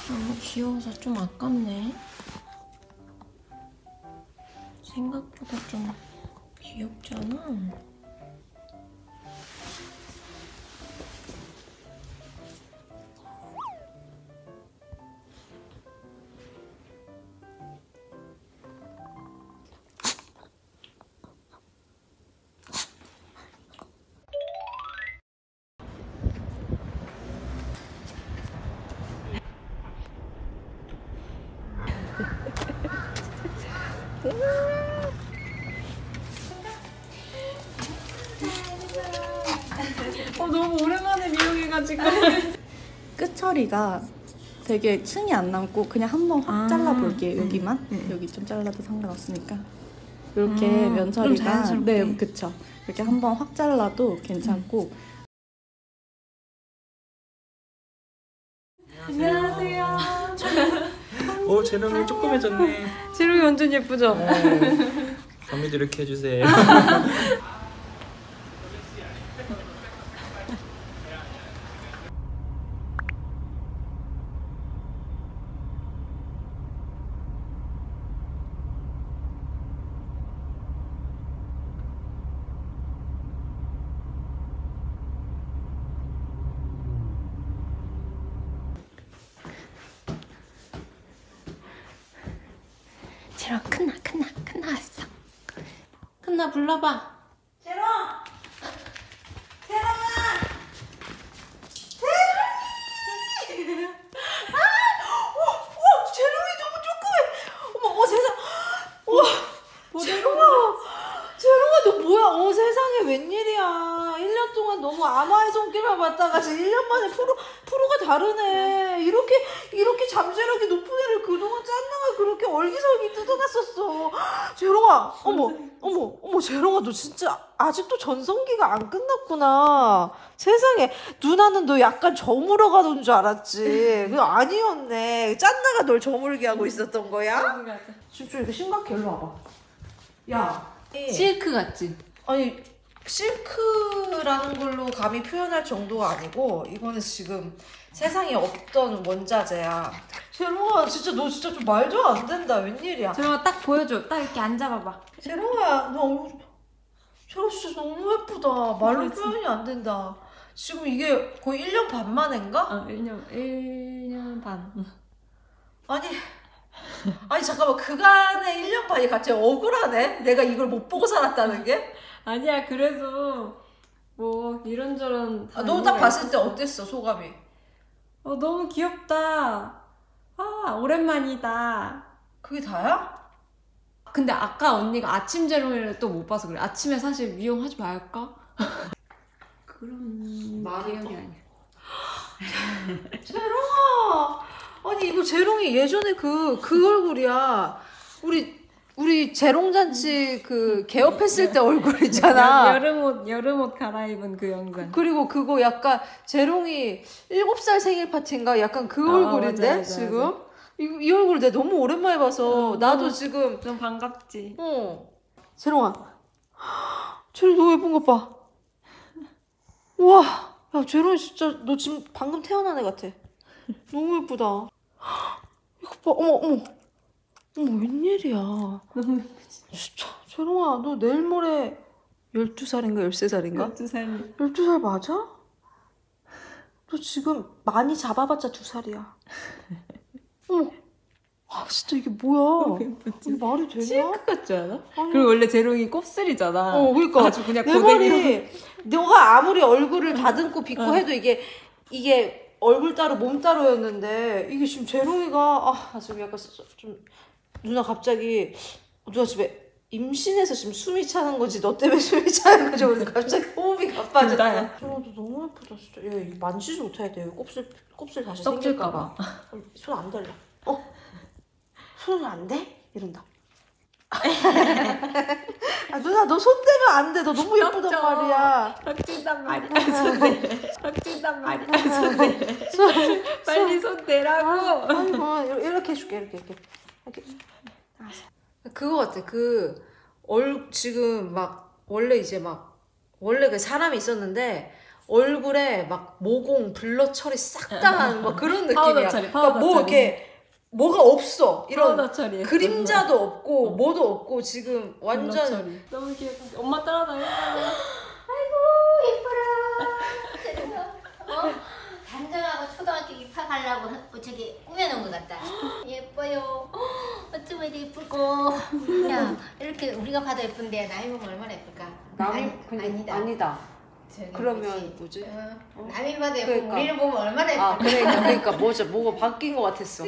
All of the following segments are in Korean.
너무 귀여워서 좀 아깝네. 생각보다 좀 귀엽지 않아? 너무 오랜만에 미용해가지고 끝처리가 되게 층이 안 남고 그냥 한번 확 잘라볼게요. 여기만 여기 좀 잘라도 상관없으니까 이렇게 면처리가 네 그쵸. 이렇게 한번 확 잘라도 괜찮고. 안녕하세요. 오, 재롱이 조그매졌네. 재롱이 완전 예쁘죠? 언니도 이렇게 해주세요. 재롱 큰나 왔어. 큰나 불러봐. 재롱! 재롱아! 재롱이! 와, 재롱이 너무 조그매. 어머, 세상. 우와, 재롱아, 너 뭐야? 세상에 웬일이야. 1년 동안 너무 아마의 손길만 받다가 지금 1년 만에 프로가 다르네. 이렇게 잠재력이 높은 애를 그동안 짠나가 그렇게 얼기설기 뜯어놨었어. 재롱아, 어머, 재롱아, 너 진짜 아직도 전성기가 안 끝났구나. 세상에, 누나는 너 약간 저물어 가던 줄 알았지. 그거 아니었네. 짠나가 널 저물게 하고 있었던 거야? 진짜 이거 심각해. 일로 와봐. 야, 실크 같지? 아니, 실크라는 걸로 감히 표현할 정도가 아니고 이거는 지금 세상에 없던 원자재야. 재롱아, 진짜 너 진짜 좀 말도 안 된다. 웬일이야? 재롱아 딱 보여줘. 딱 이렇게 앉아봐봐. 재롱아, 재롱 진짜 너무 예쁘다. 말로 표현이 안 된다. 지금 이게 거의 1년 반 만인가? 1년 반. 아니 잠깐만, 그간의 1년 반이 갑자기 억울하네? 내가 이걸 못 보고 살았다는 게? 아니야, 그래도 뭐 이런저런 너 딱 봤을 때 어땠어, 소감이? 너무 귀엽다. 오랜만이다. 그게 다야? 근데 아까 언니가 아침 재롱이를 또 못 봐서 그래. 아침에 사실 미용하지 말까? 그런 기억이 아니야. 재롱아! 아니 이거 재롱이 예전에 그 얼굴이야. 우리 재롱잔치 그 개업했을 때 얼굴 있잖아. 여름옷 갈아입은 그 영상. 그리고 그거 약간 재롱이 7살 생일 파티인가? 약간 그 얼굴인데 맞아. 지금? 이 얼굴 내가 너무 오랜만에 봐서 나도 지금 좀 반갑지. 재롱아, 재롱 너무 예쁜 것 봐. 우와, 야 재롱이 진짜 너 지금 방금 태어난 애 같아. 너무 예쁘다. 이거 봐, 어머, 웬일이야. 너무 예쁘지. 진짜 재롱아, 너 내일 모레 12살인가 13살인가? 12살. 12살 맞아? 너 지금 많이 잡아봤자 2살이야. 어머, 진짜 이게 뭐야? 예쁘지? 이게 말이 되냐? 실크 같지 않아? 아니, 그리고 원래 재롱이 곱슬이잖아. 그러니까 아주 그냥 내 고데기로. 말이 너가 아무리 얼굴을 다듬고 빗고 해도 이게 얼굴 따로 몸 따로였는데 이게 지금 재롱이가 지금 약간 좀 누나 갑자기 누나 집에 임신해서 지금 숨이 차는 거지 너 때문에 숨이 차는 거지 오늘 갑자기 호흡이 가빠졌다. 재롱아 너 너무 예쁘다 진짜. 얘 이거 만지지 못해야 돼. 곱슬 다시 생길까봐. 손 안 달라. 손은 안 돼? 이런다. 누나 너 손 대면 안 돼. 너 너무 예쁘단 말이야. 덕진단 말이야. 덕진단 말이야. 빨리 손 대라고. 이렇게 해줄게. 이렇게. 그거 같아. 지금 막 원래 그 사람이 있었는데 얼굴에 막 모공 블러 처리 싹 다 하는 막 그런 느낌이야. 파우더 처리, 그러니까 파우더 뭐 처리. 이렇게 뭐가 없어. 이런 파우더 처리. 그림자도 없고 뭐도 없고 지금 완전 너무 귀엽다. 엄마 따라다녀. 단정하고 초등학교 입학하려고 저기 꾸며놓은 것 같다. 예뻐요. 어쩜 이리 예쁠고. 야 이렇게 우리가 봐도 예쁜데 남이 보면 얼마나 예쁠까? 아니다. 아니다. 저기 그러면 그치. 뭐지? 남이 봐도 예쁘고 그러니까. 우리를 보면 얼마나 예쁠까? 그러니까 뭐가 바뀐 것 같았어.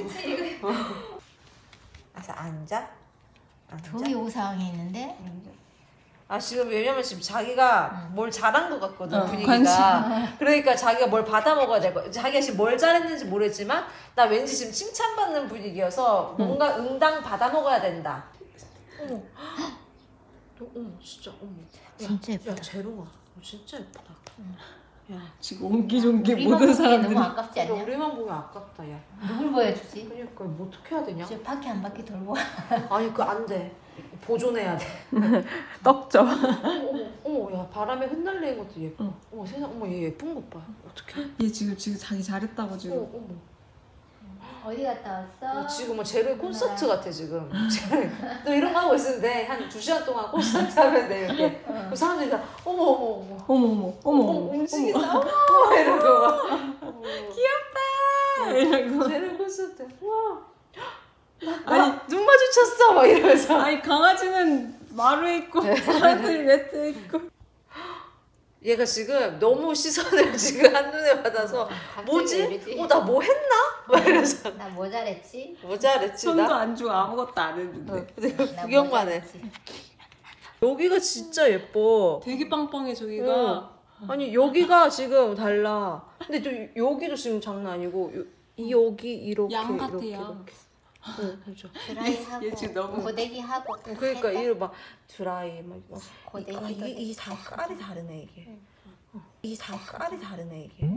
그래서 앉아. 저기 오상이 있는데. 지금 왜냐면 지금 자기가 뭘 잘한 것 같거든 분위기가. 관심. 그러니까 자기가 뭘 받아 먹어야 될 거. 자기가 지금 뭘 잘했는지 모르겠지만 나 왠지 지금 칭찬받는 분위기여서 뭔가 응당 받아 먹어야 된다. 어머, 어머 진짜 어머. 진짜 예쁘다. 야 재롱아, 너 진짜 예쁘다. 야 지금 옹기종기 우리만 모든 보기엔 사람들이. 너무 아깝지 않냐? 우리만 보면 아깝다 야. 누굴 보여주지? 그러니까 뭐 어떻게 해야 되냐? 저 바퀴 한 바퀴 돌고. 아니 그 안 돼. 보존해야 돼. 떡져. 어머 야 바람에 흩날리는 것도 예뻐. 어머 세상 어머 얘 예쁜 것 봐. 어떡해? 얘 지금 자기 잘했다고 지금. 어머. 어디 갔다 왔어? 지금 뭐 제로의 콘서트 같아 지금. 너 이런 거 하고 있는데 한 2시간 동안 콘서트 하면 돼 이렇게. 그 사람들이 다 어머 어머. 움직인다. 어머 이러고 막. 귀엽다. 이러고. 제로 콘서트. 와. 아니 눈 마주쳤어 막 이러면서. 아니 강아지는 마루에 있고 사람들이 매트에 있고. 얘가 지금 너무 시선을 지금 한눈에 받아서 뭐지? 나 뭐 했나? 막 이러면서 나 뭐 잘했지? 뭐 잘했지 손도 나? 안 주고 아무것도 안 했는데. 근데 나 구경만 뭐 해. 잘했지? 여기가 진짜 예뻐. 되게 빵빵해 저기가. 아니 여기가 지금 달라. 근데 또 여기도 지금 장난 아니고 여기 이렇게 양 같아, 이렇게 양. 이렇게. 응, 그렇죠. 드라이하고 얘 지금 너무- 고데기하고 그러니까 이거 막 드라이 막 고데기도 이게 다 깔이 다르네 이게. 이게 다 깔이 다르네 이게.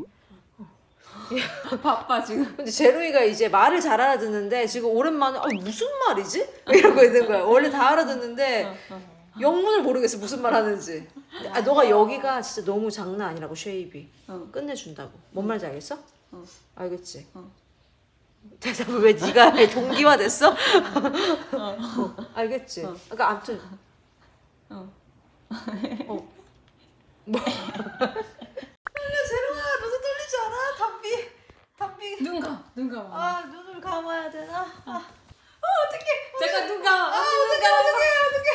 바빠 지금. 근데 제로이가 이제 말을 잘 알아듣는데 지금 오랜만에 무슨 말이지? 이러고 있는 거야. 원래 다 알아듣는데 영문을 모르겠어 무슨 말 하는지. 너가 여기가 진짜 너무 장난 아니라고 쉐입이. 끝내준다고. 뭔 말인지 알겠어? 알겠지? 대답을 왜 네가 해? 동기화 됐어? 알겠지? 그러니까 아무튼 뭐 제로야 너도 떨리지 않아? 담비 눈 감아. 눈을 감아야 되나? 잠깐 눈 감아. 어떡해